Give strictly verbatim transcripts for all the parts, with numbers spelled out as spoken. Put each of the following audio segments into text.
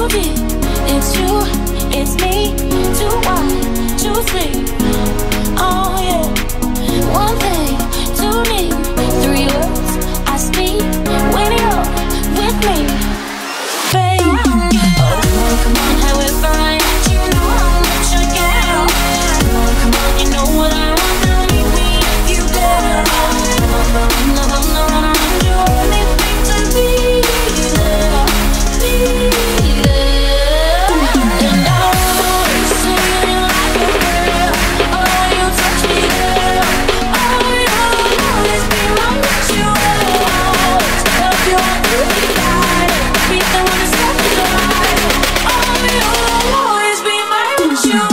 deep. It's you, it's me, too wide to sleep. Oh yeah. One thing to me, three words I speak when you're with me, babe. Oh, come on, come on, however I act, you know how much I care. Come on, come on, you know what I want, now meet me if you dare. Come on, come on, come on, come on, you only think to be there, be there. And I'll sing you like a prayer. Oh, you touch me there. Oh, you'll always be my ritual. Help you on through the night. Be the one to stop the light. Oh, you'll always be my ritual.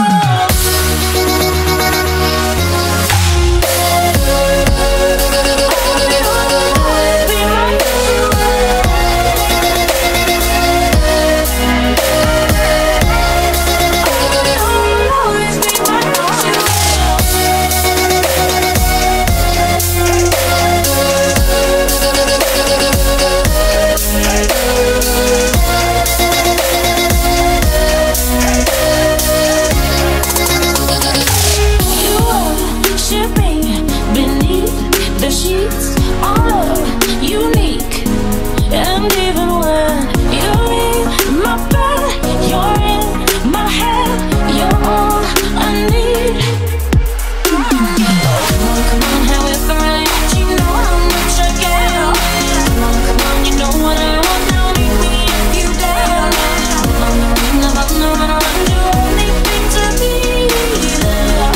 The sheets are unique, and even when you're in my bed, you're in my head, you're all I need. Oh, come on, come on, however I act, you know how much I care. Come on, come on, you know what I want, now meet me if you dare. Come on, come on, come on, come on, you only think to be there,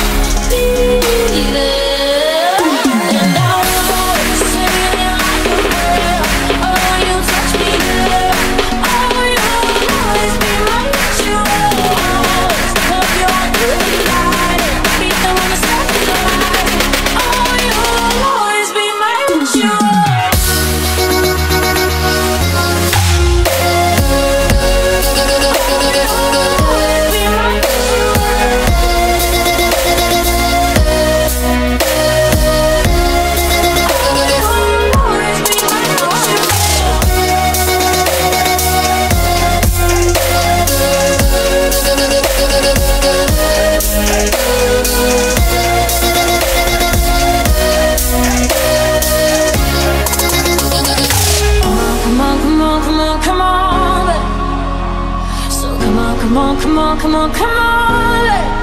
be there. Come on, come on, come on, come on, come on.